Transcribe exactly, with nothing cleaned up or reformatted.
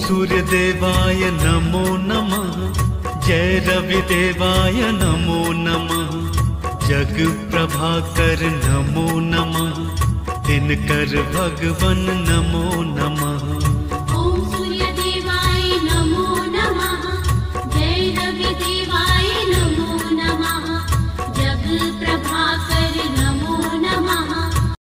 सूर्यदेवाय नमो नमः, जय रविदेवाय नमो नमः, जग प्रभाकर नमो नमः, दिनकर भगवन नमो नमः।